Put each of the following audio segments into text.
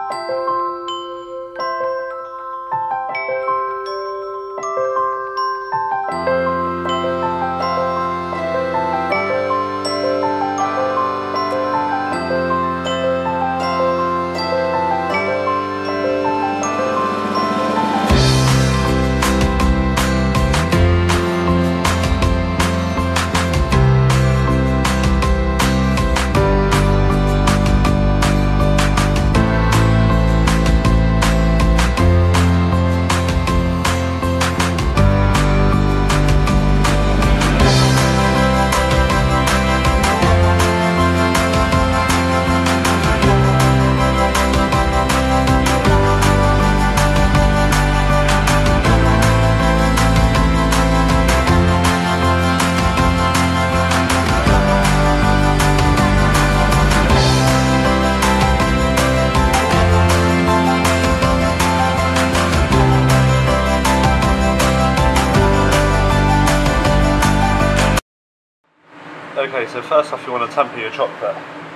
Okay, so first off you want to temper your chocolate.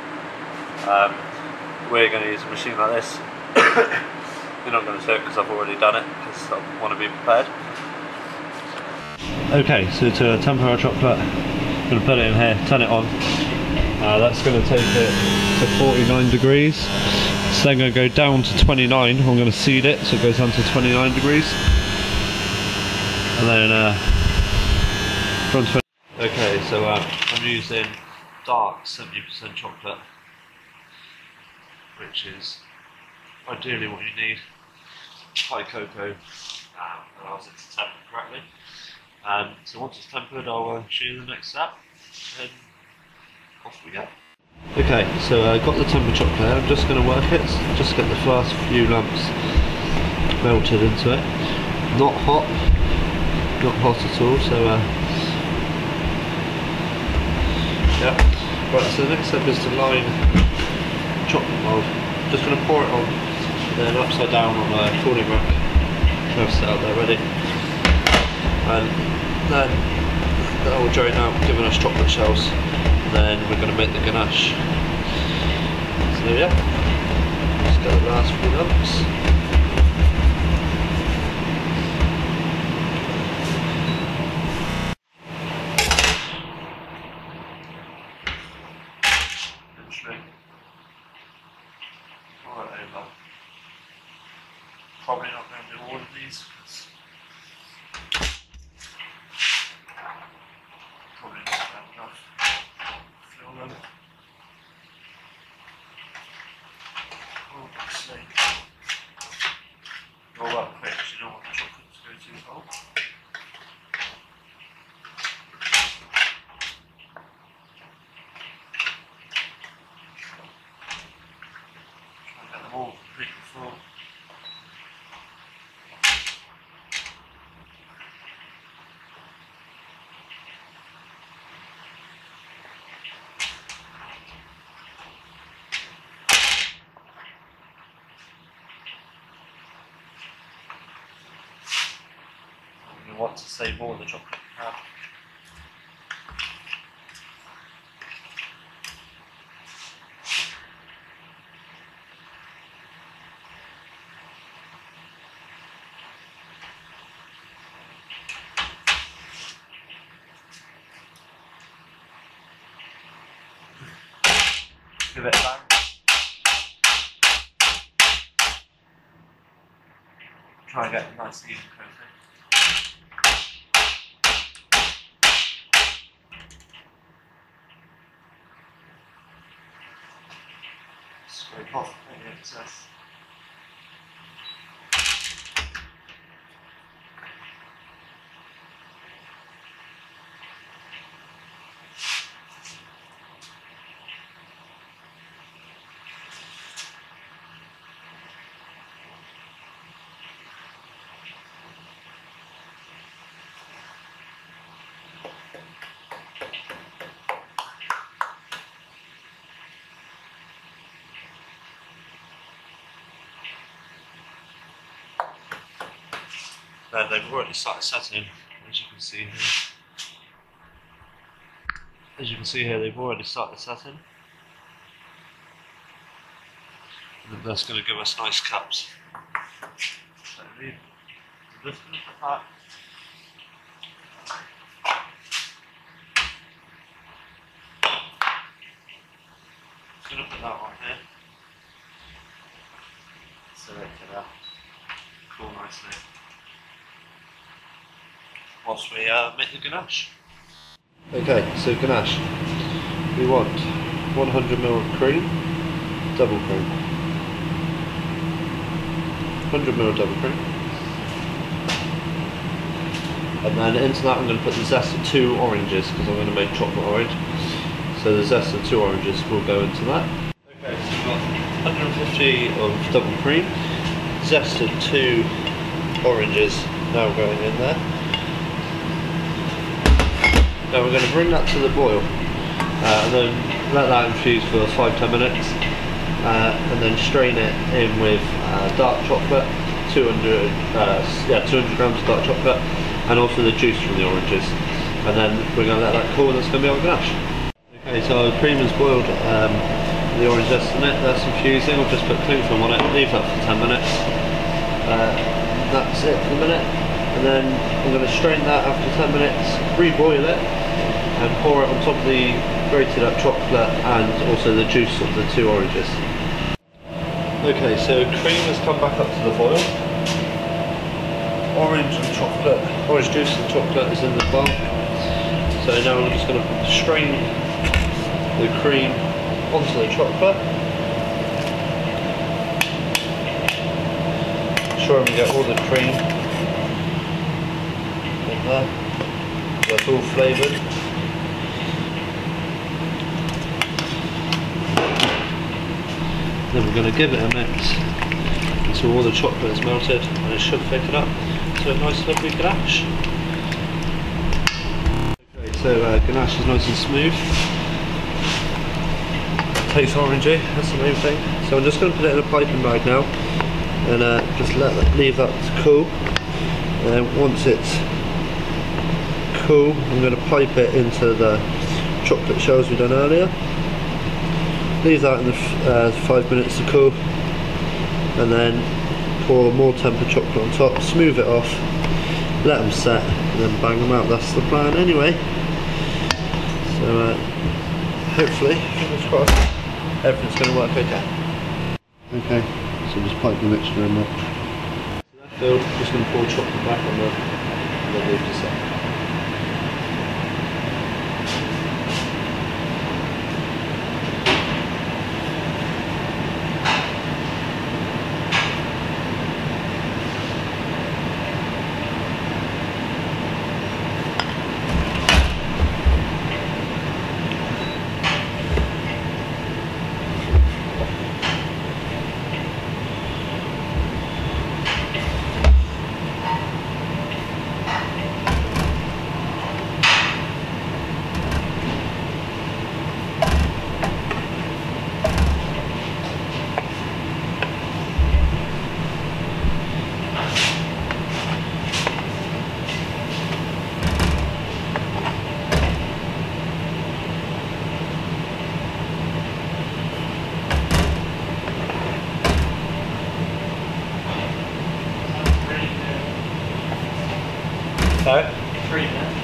We're going to use a machine like this. You're not going to do it because I've already done it, because I want to be prepared. Okay, so to temper our chocolate, I'm going to put it in here, turn it on. That's going to take it to 49 degrees. So then going to go down to 29. I'm going to seed it so it goes down to 29 degrees. And then from 20. Okay, so I'm using dark 70% chocolate, which is ideally what you need. High cocoa allows it to temper correctly. So once it's tempered, I'll show you the next step, and off we go. Okay, so I've got the tempered chocolate. I'm just going to work it, just get the first few lumps melted into it. Not hot at all. So yeah. Right, so the next step is to line chocolate mould. Just going to pour it on, then upside down on a cooling rack. I've set out there ready. And then that will drain out, giving us chocolate shells. And then we're going to make the ganache. So yeah, just get the last few lumps. Probably not going to do all of these because probably not have enough to fill them. Obviously, roll up quick because you don't want the chocolate to go too cold. Try and get them all completely full. You want to save all the chocolate you have. Give it a bang. Try and get a nice even coating. Scrape off any excess. They've already started setting, as you can see here. As you can see here, they've already started setting. And that's going to give us nice cups. So leave this in the pack. Going to put that on here. Select it out. Cool nicely. Whilst we make the ganache. Okay, so ganache. We want 100ml of cream, double cream. 100ml double cream. And then into that I'm going to put the zest of 2 oranges because I'm going to make chocolate orange. So the zest of 2 oranges will go into that. Okay, so we've got 150 of double cream, zest of 2 oranges now going in there. Now we're going to bring that to the boil and then let that infuse for 5-10 minutes and then strain it in with dark chocolate, 200 grams of dark chocolate, and also the juice from the oranges, and then we're going to let that cool and that's going to be our ganache. Okay, so our cream is boiled, the orange zest in it, that's infusing. We'll just put cling film on it, leave that for 10 minutes, that's it for the minute, and then I'm going to strain that after 10 minutes, reboil it, and pour it on top of the grated up chocolate and also the juice of the 2 oranges. Okay, so cream has come back up to the boil. Orange juice and chocolate is in the bowl. So now I'm just going to strain the cream onto the chocolate. Ensure we get all the cream in there. So it's all flavoured. Then we're going to give it a mix until all the chocolate is melted and it should thicken up to a nice lovely ganache. Okay, so ganache is nice and smooth. Tastes orangey, that's the main thing. So I'm just going to put it in a piping bag now and just leave that to cool. And then once it's cool, I'm going to pipe it into the chocolate shells we done earlier. Leave that in the 5 minutes to cool, and then pour more tempered chocolate on top, smooth it off, let them set, and then bang them out. That's the plan anyway. So hopefully, fingers crossed, everything's going to work okay. Okay, so just pipe the mixture in there. So just going to pour chocolate back on there, and then leave to set. So? 3 minutes.